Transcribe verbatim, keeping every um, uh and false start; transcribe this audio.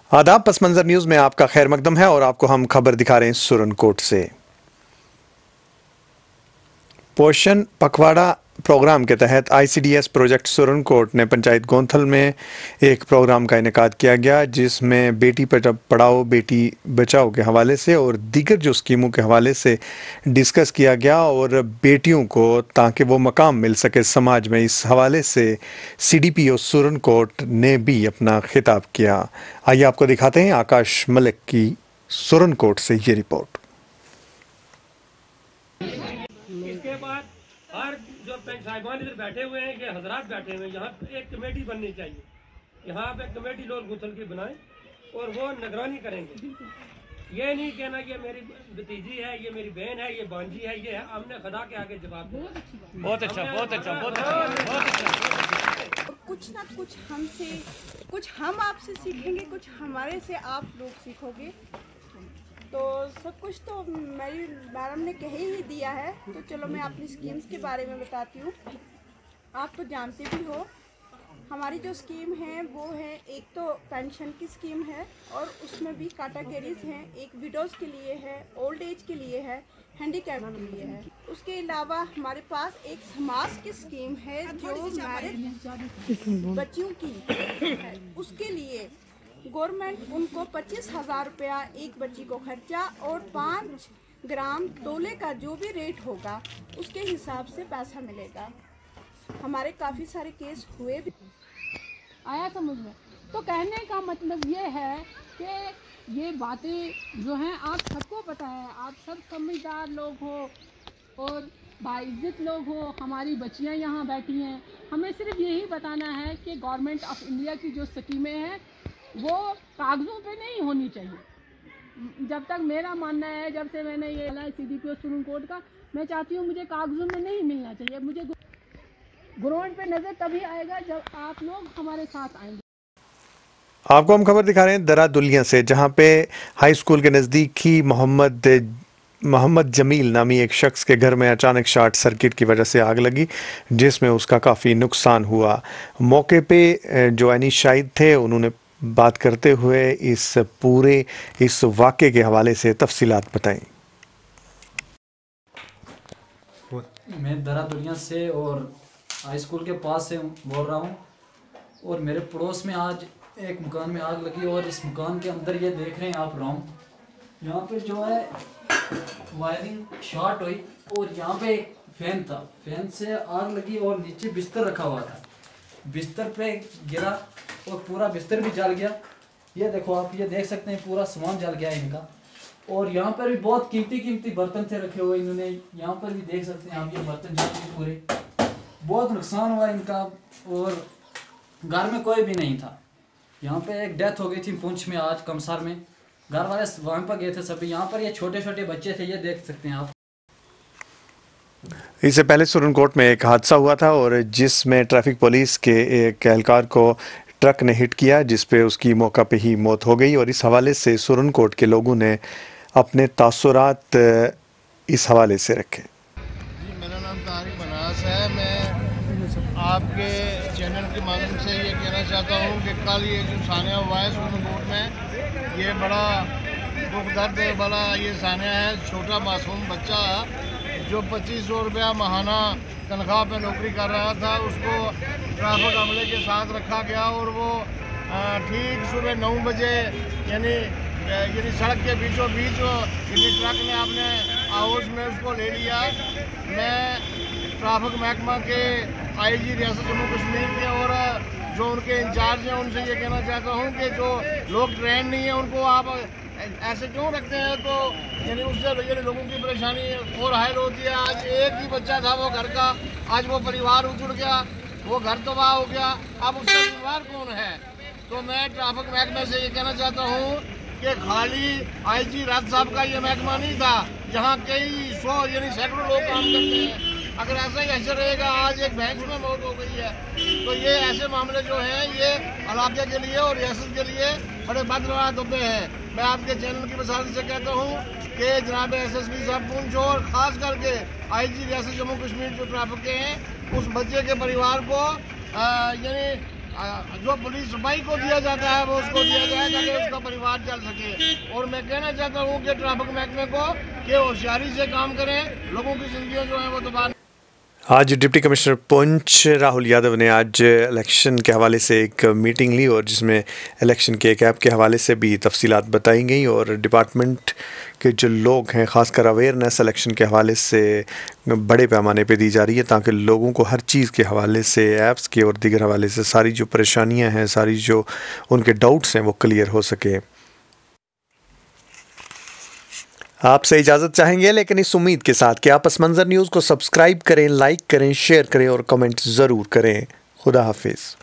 आदाब। पस मंजर न्यूज में आपका खैर मकदम है और आपको हम खबर दिखा रहे हैं सुरनकोट से। पोषण पखवाड़ा प्रोग्राम के तहत आईसीडीएस प्रोजेक्ट सुरनकोट ने पंचायत गोंथल में एक प्रोग्राम का इनेकाद किया गया, जिसमें बेटी पढ़ाओ बेटी बचाओ के हवाले से और दीगर जो स्कीमों के हवाले से डिस्कस किया गया और बेटियों को ताकि वो मकाम मिल सके समाज में, इस हवाले से सीडीपीओ सुरनकोट ने भी अपना खिताब किया। आइए आपको दिखाते हैं आकाश मलिक की सुरनकोट से ये रिपोर्ट। इसके बाद हर जो साहिबान इधर बैठे हुए हैं, ये हजरात बैठे हुए हैं, यहाँ पे एक कमेटी बननी चाहिए। यहाँ पे कमेटी लोग गुथल की बनाएं और वो निगरानी करेंगे। ये नहीं कहना ये मेरी भतीजी है, ये मेरी बहन है, ये बांजी है, ये है। हमने खुदा के आगे जवाब दिया। बहुत अच्छा, बहुत अच्छा, बहुत अच्छा, बहुत अच्छा। कुछ ना कुछ हमसे, कुछ हम आपसे सीखेंगे, कुछ हमारे से आप लोग सीखोगे। तो सब कुछ तो मेरी मैडम ने कह ही दिया है, तो चलो मैं अपनी स्कीम्स के बारे में बताती हूँ। आप तो जानते भी हो हमारी जो स्कीम है वो है, एक तो पेंशन की स्कीम है और उसमें भी कैटेगरीज हैं। एक विडोज़ के लिए है, ओल्ड एज के लिए है, हैंडीकैप के लिए है। उसके अलावा हमारे पास एक समाज की स्कीम है जो मैरिड बच्चियों की है। उसके लिए गवर्नमेंट उनको पच्चीस हज़ार रुपया एक बच्ची को खर्चा और पाँच ग्राम तोले का जो भी रेट होगा उसके हिसाब से पैसा मिलेगा। हमारे काफ़ी सारे केस हुए भी आया समझ में। तो कहने का मतलब ये है कि ये बातें जो हैं आप सबको पता है, आप सब समझदार लोग हो और बाइज्जत लोग हो। हमारी बच्चियां यहाँ बैठी हैं, हमें सिर्फ यही बताना है कि गवर्नमेंट ऑफ इंडिया की जो स्कीमें हैं वो कागज़ों पे नहीं होनी चाहिए। जब तक मेरा मानना है, जब से मैंने ये ला सीडीपीओ सुरनकोट का, मैं चाहती हूँ मुझे कागज़ों में नहीं मिलना चाहिए। मुझे ग्राउंड पे नज़र तभी आएगा जब आप लोग हमारे साथ आएंगे। आपको हम खबर दिखा रहे हैं दरा दुलिया से, जहां पे हाई स्कूल के नज़दीक ही मोहम्मद मोहम्मद जमील नामी एक शख्स के घर में अचानक शॉर्ट सर्किट की वजह से आग लगी, जिसमें उसका काफ़ी नुकसान हुआ। मौके पे जो अनीस शाहिद थे उन्होंने बात करते हुए इस पूरे इस वाक़े के हवाले से तफसीलात बताई। मैं दरा दुनिया से और हाई स्कूल के पास से बोल रहा हूँ और मेरे पड़ोस में आज एक मकान में आग लगी और इस मकान के अंदर ये देख रहे हैं आप राउंड, यहाँ पे जो है वायरिंग शॉर्ट हुई और यहाँ पे एक फैन था, फैन से आग लगी और नीचे बिस्तर रखा हुआ था, बिस्तर पे गिरा और पूरा बिस्तर भी जल गया। ये देखो आप, ये देख सकते हैं पूरा सामान जल गया इनका। और यहाँ पर भी बहुत कीमती कीमती बर्तन थे रखे हुए इन्होंने, यहाँ पर भी देख सकते हैं आप, ये बर्तन जल गए पूरे, बहुत नुकसान हुआ इनका। और घर में कोई भी नहीं था। यहाँ पे एक डेथ हो गई थी पुंछ में आज कमसार में, घर वाले वहाँ पर गए थे सभी। यहाँ पर ये छोटे छोटे बच्चे थे, ये देख सकते हैं आप। इससे पहले सुरनकोट में एक हादसा हुआ था और जिसमें ट्रैफिक पुलिस के एक एहलकार को ट्रक ने हिट किया, जिस पे उसकी मौका पे ही मौत हो गई। और इस हवाले से सुरनकोट के लोगों ने अपने तासुरात इस हवाले से रखे। जी, मेरा नाम तारिक मनास है। मैं आपके चैनल के माध्यम से ये कहना चाहता हूँ कि कल ये जो सानिया हुआ है सुरनकोट में, ये बड़ा दुख दर्द वाला ये सानिया है। छोटा मासूम बच्चा जो पच्चीस सौ रुपया माहाना तनख्वाह पे नौकरी कर रहा था, उसको ट्रैफिक अमले के साथ रखा गया और वो ठीक सुबह नौ बजे यानी यानी सड़क के बीचों बीच यानी ट्रक ने अपने आउस में उसको ले लिया। मैं ट्रैफिक महकमा के आईजी रियासत जम्मू कश्मीर के और जो उनके इंचार्ज हैं उनसे ये कहना चाहता हूँ कि जो लोग ट्रेन नहीं है उनको आप ऐसे क्यों रखते हैं। तो यानी उससे यानी लोगों की परेशानी और हायल होती है। आज एक ही बच्चा था वो घर का, आज वो परिवार उजड़ गया, वो घर तबाह हो गया, अब उसका परिवार कौन है। तो मैं ट्रैफिक महकमे से ये कहना चाहता हूँ कि खाली आईजी राज साहब का ये महकमा नहीं था, जहाँ कई सौ यानी सैकड़ों लोग काम करते हैं। अगर ऐसा ही ऐसे रहेगा, आज एक भैंस में मौत हो गई है, तो ये ऐसे मामले जो हैं ये इलाके के लिए और रियासत के लिए बड़े बदनवा दुब्बे हैं। मैं आपके चैनल की वसारत से कहता हूँ कि जनाब एस एस पी साहब पुंछ और ख़ास करके आई जी रियासत जम्मू कश्मीर जो ट्रैफिक के हैं, उस बच्चे के परिवार को यानी जो पुलिस सिपाही को दिया जाता है वो उसको दिया जाए ताकि उसका परिवार चल सके। और मैं कहना चाहता हूँ कि ट्रैफिक महकमे को कि होशियारी से काम करें, लोगों की जिंदगी जो है वो दोबारा। आज डिप्टी कमिश्नर पुंछ राहुल यादव ने आज इलेक्शन के हवाले से एक मीटिंग ली और जिसमें इलेक्शन के एक ऐप के हवाले से भी तफसीलात बताई गई और डिपार्टमेंट के जो लोग हैं ख़ासकर अवेयरनेस इलेक्शन के हवाले से बड़े पैमाने पे दी जा रही है ताकि लोगों को हर चीज़ के हवाले से, ऐप्स के और दीगर हवाले से सारी जो परेशानियां हैं, सारी जो उनके डाउट्स हैं वो क्लियर हो सके। आपसे इजाज़त चाहेंगे लेकिन इस उम्मीद के साथ कि आप पस मंज़र न्यूज़ को सब्सक्राइब करें, लाइक करें, शेयर करें और कमेंट ज़रूर करें। खुदा हाफिज़।